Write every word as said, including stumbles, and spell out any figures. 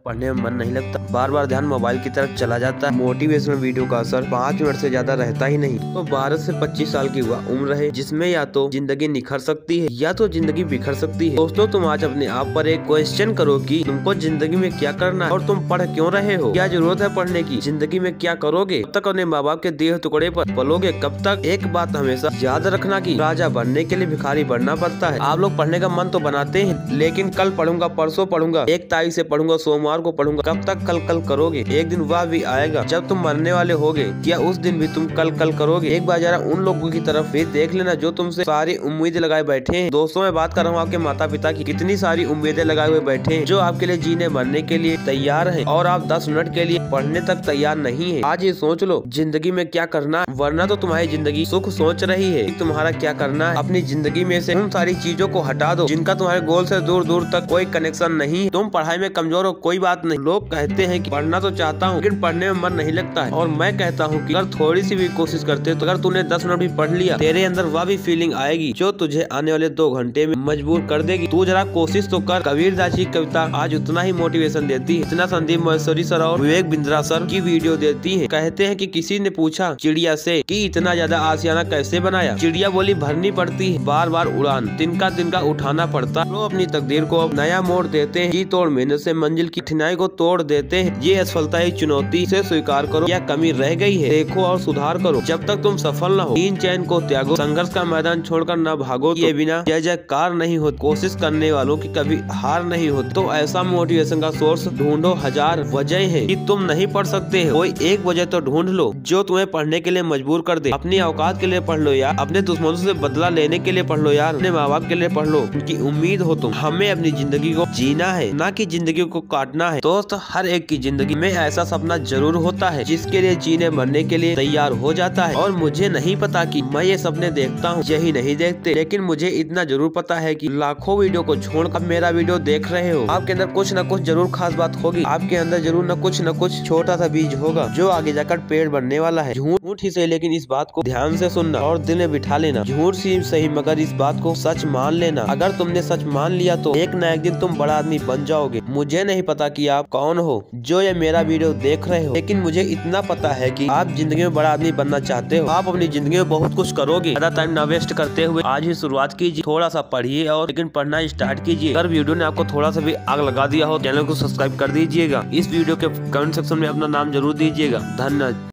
पढ़ने में मन नहीं लगता, बार बार ध्यान मोबाइल की तरफ चला जाता है। मोटिवेशनल वीडियो का असर पाँच मिनट से ज्यादा रहता ही नहीं। तो बारह से पच्चीस साल की वह उम्र है जिसमें या तो जिंदगी निखर सकती है या तो जिंदगी बिखर सकती है। दोस्तों, तुम आज अपने आप पर एक क्वेश्चन करो कि तुमको जिंदगी में क्या करना है और तुम पढ़ क्यों रहे हो। क्या जरूरत है पढ़ने की? जिंदगी में क्या करोगे? कब तक अपने माँ बाप के दिए टुकड़े पर पलोगे? कब तक? एक बात हमेशा याद रखना कि राजा बनने के लिए भिखारी बनना पड़ता है। आप लोग पढ़ने का मन तो बनाते हैं, लेकिन कल पढ़ूंगा, परसों पढ़ूंगा, एक तारीख से पढ़ूंगा, सोमवार को पढ़ूंगा, कब तक कल कल करोगे? एक दिन वह भी आएगा जब तुम मरने वाले होगे। क्या उस दिन भी तुम कल कल करोगे? एक बार जरा उन लोगों की तरफ भी देख लेना जो तुमसे सारी उम्मीदें लगाए बैठे हैं। दोस्तों, मैं बात कर रहा हूँ आपके माता पिता की। कितनी सारी उम्मीदें लगाए हुए बैठे हैं जो आपके लिए जीने मरने के लिए तैयार है और आप दस मिनट के लिए पढ़ने तक तैयार नहीं है। आज ये सोच लो जिंदगी में क्या करना, वरना तो तुम्हारी जिंदगी सुख सोच रही है। तुम्हारा क्या करना है? अपनी जिंदगी में से उन सारी चीजों को हटा दो जिनका तुम्हारे गोल से दूर दूर तक कोई कनेक्शन नहीं है। तुम पढ़ाई में कमजोर हो, कोई बात नहीं। लोग कहते हैं कि पढ़ना तो चाहता हूँ लेकिन पढ़ने में मन नहीं लगता है, और मैं कहता हूँ कि अगर थोड़ी सी भी कोशिश करते तो अगर तूने दस मिनट भी पढ़ लिया, तेरे अंदर वह भी फीलिंग आएगी जो तुझे आने वाले दो घंटे में मजबूर कर देगी। तू जरा कोशिश तो कर। कबीर दास की कविता आज उतना ही मोटिवेशन देती है जितना संदीप महेश्वरी सर और विवेक बिंद्रा सर की वीडियो देती है। कहते हैं कि किसी ने पूछा चिड़िया से कि इतना ज्यादा आशियाना कैसे बनाया। चिड़िया बोली, भरनी पड़ती है बार बार उड़ान, तिनका तिनका उठाना पड़ता। लोग अपनी तकदीर को नया मोड़ देते हैं, जी तोड़ मेहनत से मंजिल की कठिनाई को तोड़ देते हैं। ये असफलता एक चुनौती से स्वीकार करो, या कमी रह गई है देखो और सुधार करो। जब तक तुम सफल न हो, इन चैन को त्यागो, संघर्ष का मैदान छोड़कर न भागो। ये बिना जय जयकार नहीं हो, कोशिश करने वालों की कभी हार नहीं हो। तो ऐसा मोटिवेशन का सोर्स ढूंढो। हजार वजह है कि तुम नहीं पढ़ सकते हो, कोई एक वजह तो ढूंढ लो जो तुम्हें पढ़ने के लिए मजबूर कर दे। अपनी औकात के लिए पढ़ लो यार, अपने दुश्मनों से बदला लेने के लिए पढ़ लो यार, अपने माँ बाप के लिए पढ़ लो, उनकी उम्मीद हो तुम। हमें अपनी जिंदगी को जीना है, ना कि जिंदगी को काटना है। दोस्त, हर एक की जिंदगी में ऐसा सपना जरूर होता है जिसके लिए जीने मरने के लिए तैयार हो जाता है। और मुझे नहीं पता कि मैं ये सपने देखता हूँ, यही नहीं देखते, लेकिन मुझे इतना जरूर पता है कि लाखों वीडियो को छोड़कर मेरा वीडियो देख रहे हो, आपके अंदर कुछ न कुछ जरूर खास बात होगी। आपके अंदर जरूर न कुछ न कुछ छोटा सा बीज होगा जो आगे जाकर पेड़ बनने वाला है। झूठ ही सही, लेकिन इस बात को ध्यान से सुनना और दिल में बिठा लेना। झूठ सी सही, मगर इस बात को सच मान लेना। अगर तुमने सच मान लिया तो एक न एक दिन तुम बड़ा आदमी बन जाओगे। मुझे नहीं पता कि आप कौन हो जो ये मेरा वीडियो देख रहे हो, लेकिन मुझे इतना पता है कि आप जिंदगी में बड़ा आदमी बनना चाहते हो। आप अपनी जिंदगी में बहुत कुछ करोगे। ज्यादा टाइम ना वेस्ट करते हुए आज ही शुरुआत कीजिए। थोड़ा सा पढ़िए और लेकिन पढ़ना स्टार्ट कीजिए। अगर वीडियो ने आपको थोड़ा सा भी आग लगा दिया हो, चैनल को सब्सक्राइब कर दीजिएगा। इस वीडियो के कमेंट सेक्शन में अपना नाम जरूर दीजिएगा। धन्यवाद।